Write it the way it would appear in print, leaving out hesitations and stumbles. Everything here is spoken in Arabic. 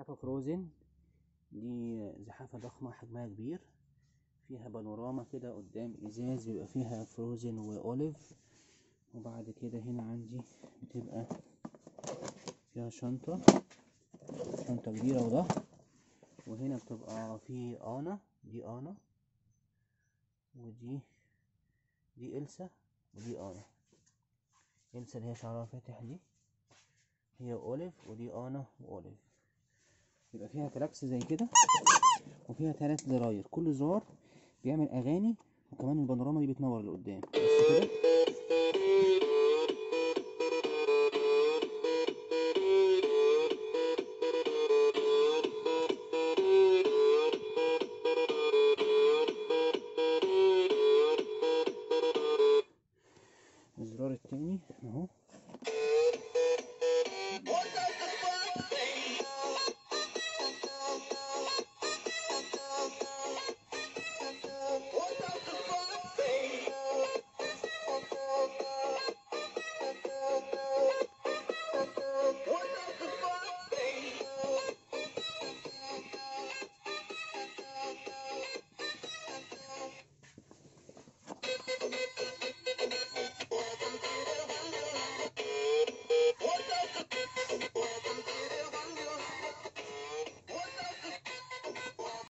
زحافة فروزن. دي زحافة ضخمة حجمها كبير، فيها بانوراما كده قدام ازاز بيبقى فيها فروزن واوليف. وبعد كده هنا عندي بتبقى فيها شنطة كبيرة وضخم. وهنا بتبقى في آنا، دي آنا، ودي إلسا، ودي آنا. إلسا اللي هي شعرها فاتح دي هي أوليف، ودي آنا وأوليف. يبقى فيها كلاكس زي كده، وفيها 3 زراير، كل زرار بيعمل أغاني، وكمان البانوراما دي بتنور لقدام بس كده.